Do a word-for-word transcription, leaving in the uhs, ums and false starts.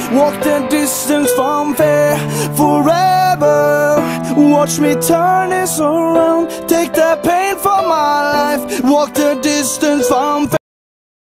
Walk the distance from fear forever. Watch me turn this around, take the pain from my life. Walk the distance from fear